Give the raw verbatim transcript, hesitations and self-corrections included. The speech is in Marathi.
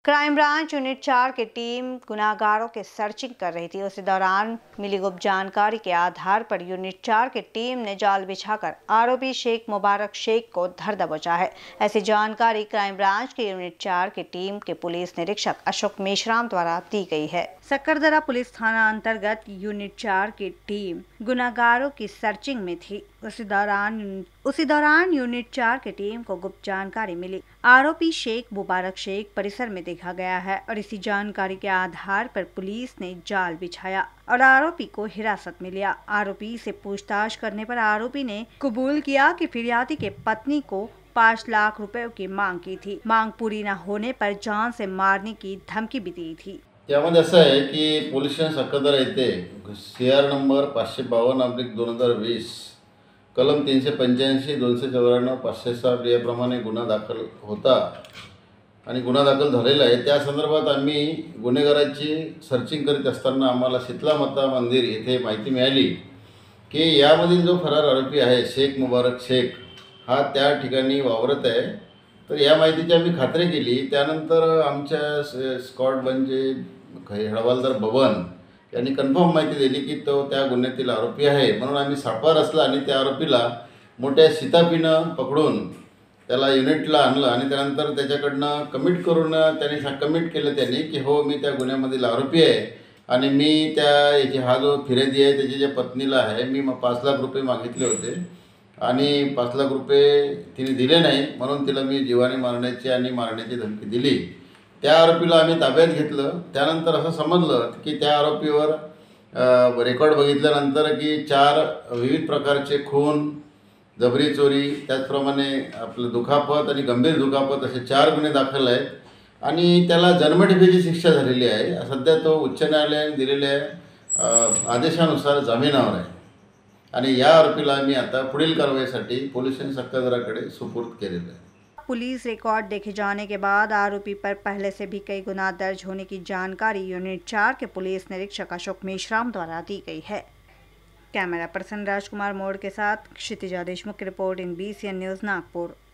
क्राइम ब्रांच यूनिट चार की टीम गुनाहगारों की सर्चिंग कर रही थी। उसी दौरान मिली गुप्त जानकारी के आधार पर यूनिट चार की टीम ने जाल बिछाकर आरोपी शेख मुबारक शेख को धर दबोचा है। ऐसी जानकारी क्राइम ब्रांच की यूनिट चार की टीम के पुलिस निरीक्षक अशोक मेश्राम द्वारा दी गई है। सक्करदरा पुलिस थाना अंतर्गत यूनिट चार की टीम गुनाहगारों की सर्चिंग में थी। उसी दौरान उसी दौरान यूनिट चार की टीम को गुप्त जानकारी मिली। आरोपी शेख मुबारक शेख परिसर में देखा गया है और इसी जानकारी के आधार पर पुलिस ने जाल बिछाया और आरोपी को हिरासत में लिया। आरोपी से पूछताछ करने पर आरोपी ने कबूल किया कि फिरियादी के पत्नी को पाँच लाख रुपए की मांग की थी। मांग पूरी न होने पर जान से मारने की धमकी भी दी थी। त्यामध्ये असं आहे की पोलीस स्टेशन सक्करदरा येथे सी आर नंबर पाचशे बावन्न अब्लिक दोन हजार वीस कलम तीनशे पंच्याऐंशी दोनशे चौऱ्याण्णव पाचशे सात याप्रमाणे गुन्हा दाखल होता आणि गुन्हा दाखल झालेला आहे। त्या संदर्भात आम्ही गुन्हेगाराची सर्चिंग करीत असताना आम्हाला शीतला माता मंदिर येथे माहिती मिळाली की यामधील जो फरार आरोपी आहे शेख मुबारक शेख हा त्या ठिकाणी वावरत आहे। तर या माहितीची आम्ही खात्री केली। त्यानंतर आमच्या स्क्वॉड म्हणजे हवालदार बबन यांनी कन्फर्म माहिती दिली की तो त्या गुन्ह्यातील आरोपी आहे। म्हणून आम्ही सापळा रचला आणि त्या आरोपीला मोठ्या शिताफीनं पकडून त्याला युनिटला आणलं आणि त्यानंतर त्याच्याकडनं कमिट करून त्यांनी कमिट केलं त्यांनी की हो मी त्या गुन्ह्यामधील आरोपी आहे आणि मी त्या याची हा जो फिर्यादी आहे त्याची ज्या पत्नीला आहे मी मग पाच लाख रुपये मागितले होते आणि पाच लाख रुपये तिने दिले नाही म्हणून तिला मी जीवाने मारण्याची आणि मारण्याची धमकी दिली। त्या आरोपीला आम्ही ताब्यात घेतलं। त्यानंतर असं समजलं की त्या आरोपीवर रेकॉर्ड बघितल्यानंतर की चार विविध प्रकारचे खून, जबरी चोरी, त्याचप्रमाणे आपलं दुखापत आणि गंभीर दुखापत असे चार गुन्हे दाखल आहेत आणि त्याला जन्मठेपेची शिक्षा झालेली आहे। सध्या तो उच्च न्यायालयाने दिलेल्या आदेशानुसार जामिनावर आहे आणि या आरोपीला आम्ही आता पुढील कारवाईसाठी पोलीस स्टेशन सक्करदराकडे सुपूर्द केलेलं आहे। पुलिस रिकॉर्ड देखे जाने के बाद आरोपी पर पहले से भी कई गुना दर्ज होने की जानकारी यूनिट चार के पुलिस निरीक्षक अशोक मेश्राम द्वारा दी गई है। कैमरा पर्सन राजकुमार मोड़ के साथ क्षितिजा देशमुख की report in B C N news Nagpur.